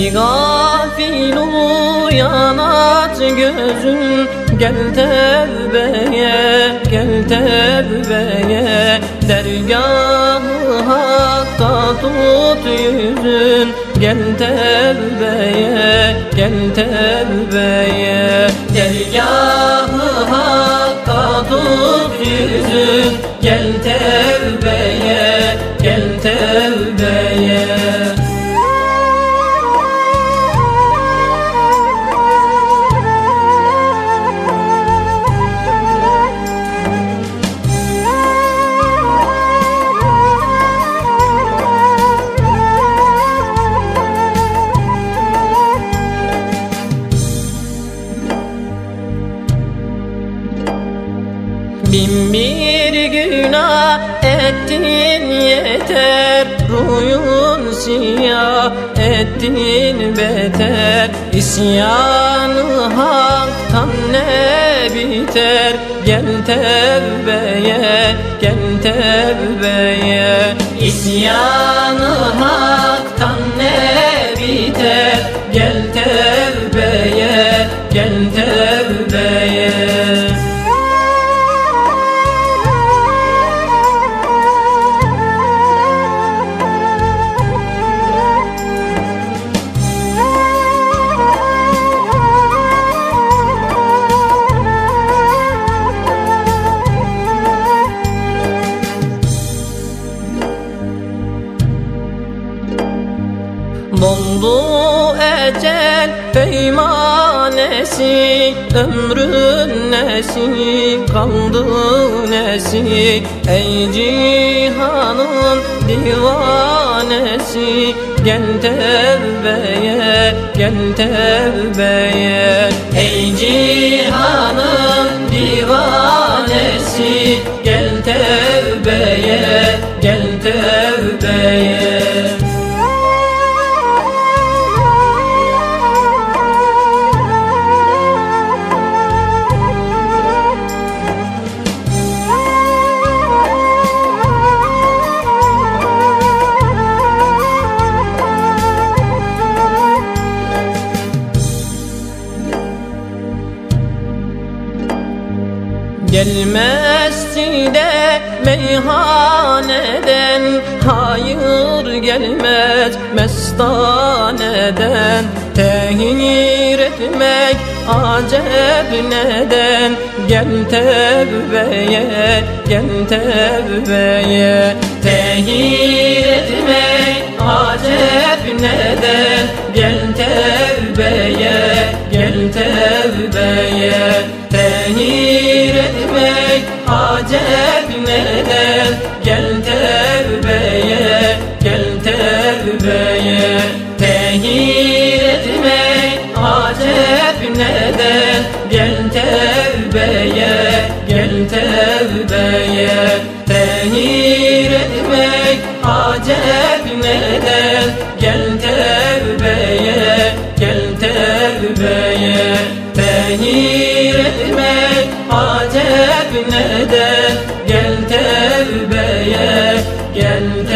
Ey gafil uyanat gözün, gel tevbeye, gel tevbeye. Dergâh-ı Hak'ta tut yüzün, gel tevbeye, gel tevbeye. Dergâh-ı Hak'ta tut yüzün, gel tevbeye, gel tevbeye. Bin bir günah ettin yeter, ruyun siyah ettin beter. İsyan-ı Hak'tan ne biter, gel tevbeye, gel tevbeye. İsyan-ı Hak'tan ne biter, gel tevbeye, gel tevbeye. Doldu ecel peymanesi, ömrün nesi, kaldı nesi? Ey cihanın divanesi, gel tevbeye, gel tevbeye. Ey cihanın divanesi, gel tevbeye, gel tevbeye. Gel mescide meyhaneden, hayır gelmez mestaneden. Tehir etmek acep neden, gel tevbeye, gel tevbeye. Tehir etmek acep neden, gel tevbeye, gel tevbeye. Tehir etmek acep neden, gel tevbeye, gel tevbeye. Tehir etmek acep neden, gel tevbeye, gel tevbeye. Tehir etmek acep neden, gel tevbeye, gel tevbeye. Tehir etmek acep neden, gel tevbeye, gel